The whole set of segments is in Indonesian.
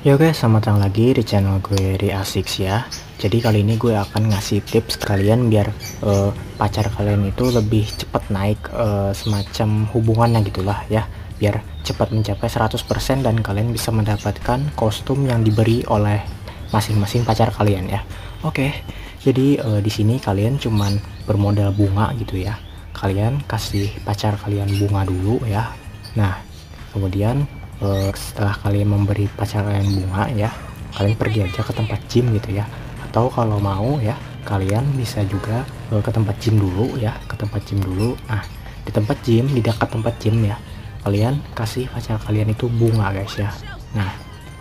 Yo guys, selamat datang lagi di channel gue Riasix ya. Jadi kali ini gue akan ngasih tips kalian biar pacar kalian itu lebih cepat naik semacam hubungannya gitulah ya. Biar cepat mencapai 100% dan kalian bisa mendapatkan kostum yang diberi oleh masing-masing pacar kalian ya. Oke, jadi di sini kalian cuman bermodal bunga gitu ya. Kalian kasih pacar kalian bunga dulu ya. Nah, kemudian setelah kalian memberi pacar kalian bunga ya, kalian pergi aja ke tempat gym gitu ya. Atau kalau mau ya, kalian bisa juga ke tempat gym dulu ya, ke tempat gym dulu. Nah, di tempat gym, di dekat tempat gym ya, kalian kasih pacar kalian itu bunga guys ya. Nah,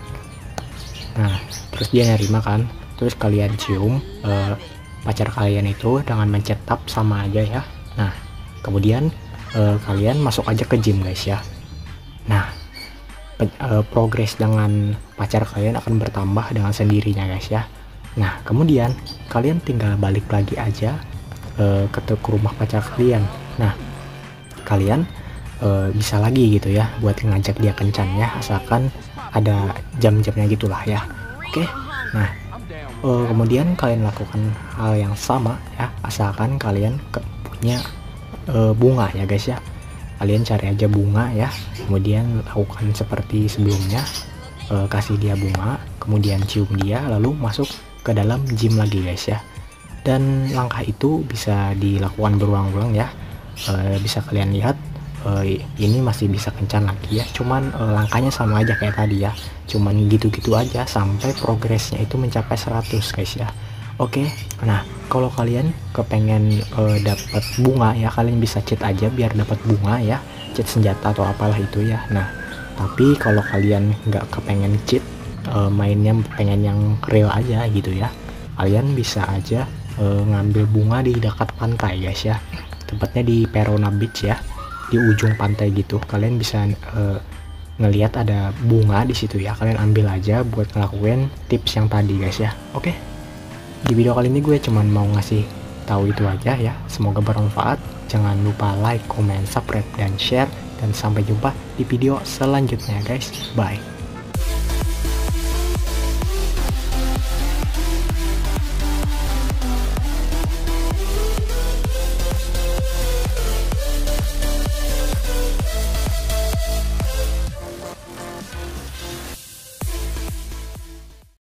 terus dia nerima kan, terus kalian cium pacar kalian itu dengan mencet tab sama aja ya. Nah, kemudian kalian masuk aja ke gym guys ya. Nah, progres dengan pacar kalian akan bertambah dengan sendirinya guys ya. Nah, kemudian kalian tinggal balik lagi aja ke rumah pacar kalian. Nah, kalian bisa lagi gitu ya buat ngajak dia kencan ya, asalkan ada jam-jamnya gitulah ya. Oke. Nah, kemudian kalian lakukan hal yang sama ya, asalkan kalian punya bunga ya guys ya. Kalian cari aja bunga ya, kemudian lakukan seperti sebelumnya, kasih dia bunga, kemudian cium dia, lalu masuk ke dalam gym lagi guys ya. Dan langkah itu bisa dilakukan berulang-ulang ya. Bisa kalian lihat ini masih bisa kencan lagi ya, cuman langkahnya sama aja kayak tadi ya, cuman gitu-gitu aja sampai progresnya itu mencapai 100 guys ya. Oke, nah kalau kalian kepengen dapat bunga ya, kalian bisa cheat aja biar dapat bunga ya, cheat senjata atau apalah itu ya. Nah, tapi kalau kalian nggak kepengen cheat, mainnya pengen yang real aja gitu ya, kalian bisa aja ngambil bunga di dekat pantai guys ya, tempatnya di Perona Beach ya, di ujung pantai gitu. Kalian bisa ngelihat ada bunga di situ ya, kalian ambil aja buat ngelakuin tips yang tadi guys ya. Oke. Di video kali ini gue cuman mau ngasih tahu itu aja ya. Semoga bermanfaat. Jangan lupa like, comment, subscribe, dan share. Dan sampai jumpa di video selanjutnya guys. Bye.